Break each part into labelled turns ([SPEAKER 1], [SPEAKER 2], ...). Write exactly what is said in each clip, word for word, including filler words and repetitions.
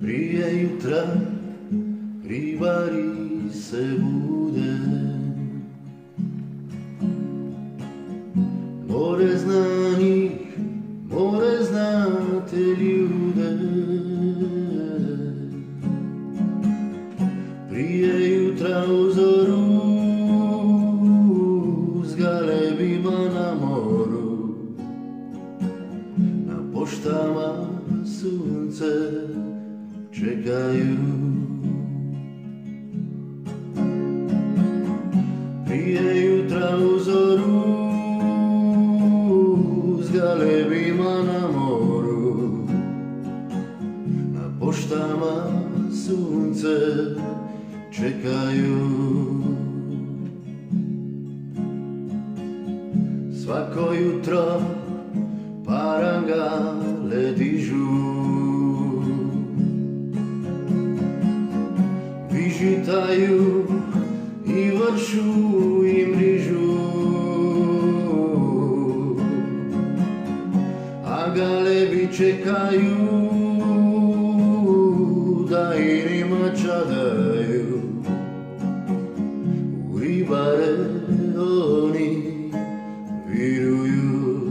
[SPEAKER 1] Prije jutra ribari se bude, more zna njih, more zna te ljude. Prije jutra u zoru s galebima na moru, na poštama sunce čekaju. Prije jutra u zoru s galebima na moru, na poštama sunce čekaju. Svako jutro parangale dižu, vižitaju i vršu i mrižu, a galebi čekaju da i njima čadaju. U ribare oni viruju,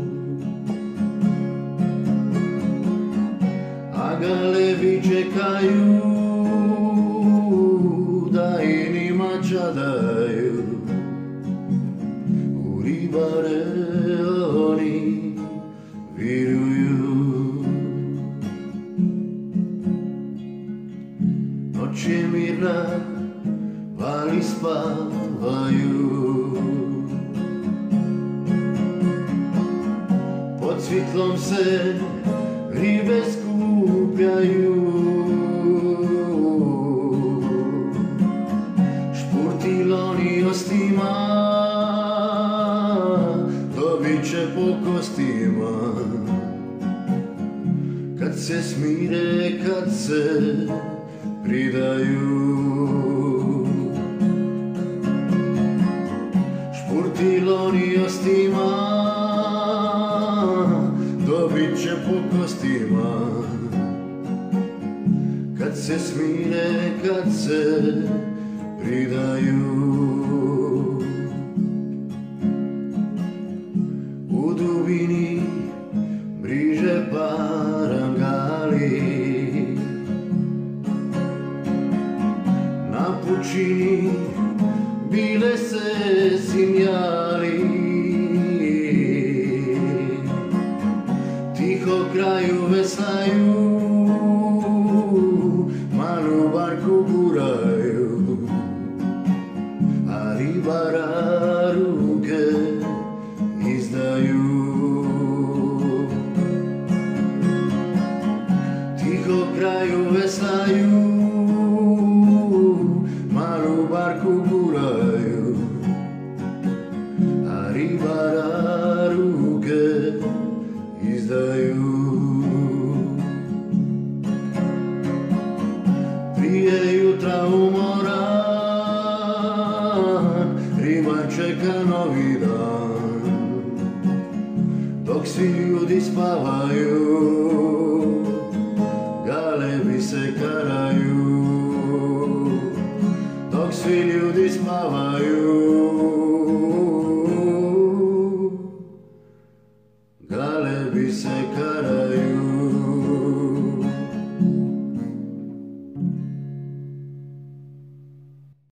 [SPEAKER 1] a galebi čekaju da i njima čadaju. U ribare oni viruju. Noć je mirna, vali spavaju, pod svjetlom se ribe skupljaju. Špurtiloni ostima dobit će po kostima, kad se smire, kad se pridaju. Špurtiloni ostima dobit će po kostima, kad se smire, kad se pridaju. U dubini mriže parangali, na pučini bile se sinjali. Tiho kraju veslaju, malu barku guraju, a ribara ruke izdaju. Tiho kraju veslaju, malu barku guraju, a ribara ruke izdaju. Prije jutra umoran, ribar čeka novi dan, dok svi ljudi spavaju, galebi se karaju. Dok svi ljudi spavaju,